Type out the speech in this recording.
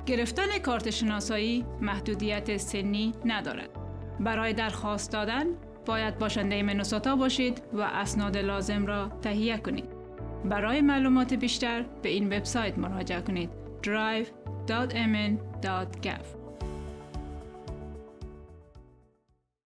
گرفتن کارت شناسایی محدودیت سنی ندارد. برای درخواست دادن باید باشنده مینسوتا باشید و اسناد لازم را تهیه کنید. برای معلومات بیشتر به این وبسایت مراجعه کنید: drive.mn.gov